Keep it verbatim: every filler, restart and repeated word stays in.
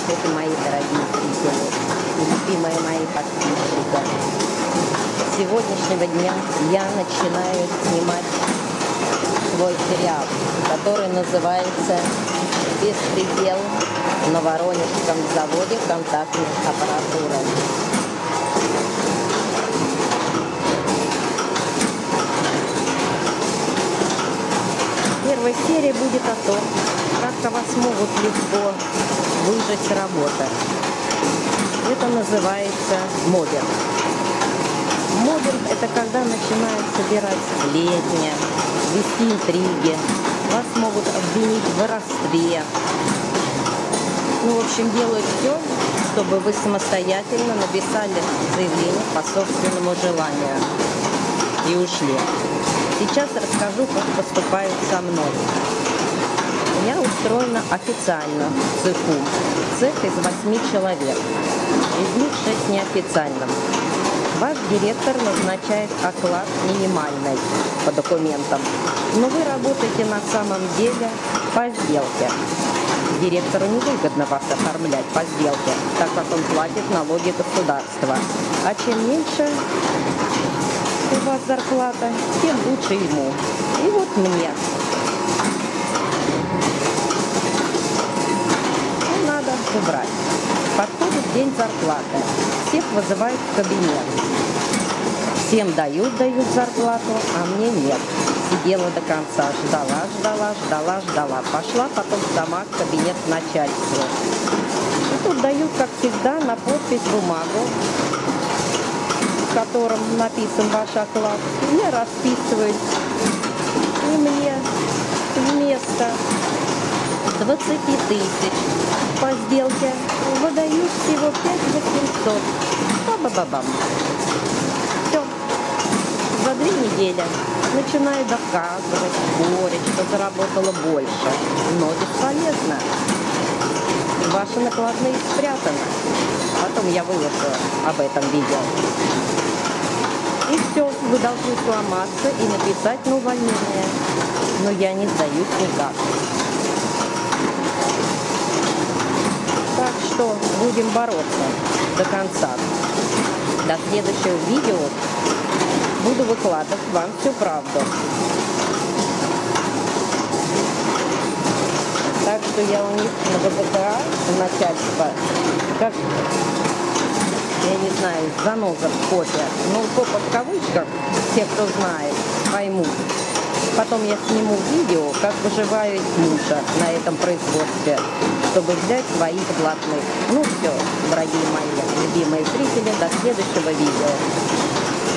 Здравствуйте, мои дорогие зрители, любимые мои подписчики. С сегодняшнего дня я начинаю снимать свой сериал, который называется «Беспредел на Воронежском заводе контактной аппаратуры». Первая серия будет о том, как вас могут легко выжать работа. Это называется мобинг. Мобинг – это когда начинают собирать сплетни, вести интриги, вас могут обвинить в воровстве. Ну, в общем, делают все, чтобы вы самостоятельно написали заявление по собственному желанию и ушли. Сейчас расскажу, как поступают со мной. Я устроена официально в цеху. Цех из восьми человек. Из них шесть неофициально. Ваш директор назначает оклад минимальный по документам. Но вы работаете на самом деле по сделке. Директору невыгодно вас оформлять по сделке, так как он платит налоги государства. А чем меньше у вас зарплата, тем лучше ему. И вот мне. Ну, надо убрать. Подходит день зарплаты. Всех вызывают в кабинет. Всем дают, дают зарплату, а мне нет. Сидела до конца, ждала, ждала, ждала, ждала. Пошла потом сама в кабинет к начальству. И тут дают, как всегда, на подпись бумагу, в котором написан ваш оклад. Я расписываюсь. И мне вместо двадцати тысяч по сделке выдают всего пять тысяч восемьсот. Ба-ба-ба-бам. Все. За две недели начинаю доказывать, спорить, что заработала больше. Но бесполезно. Ваши накладные спрятаны. Потом я выложу об этом видео. И все, вы должны сломаться и написать на увольнение. Но я не сдаюсь никак. Так что будем бороться до конца. До следующего видео буду выкладывать вам всю правду. Так что я у них на ВПК, начальство, как, я не знаю, заноза в копе. Ну, копа в кавычках, те, кто знает, поймут. Потом я сниму видео, как выживаю мужа на этом производстве, чтобы взять своих блатных. Ну все, дорогие мои любимые зрители, до следующего видео.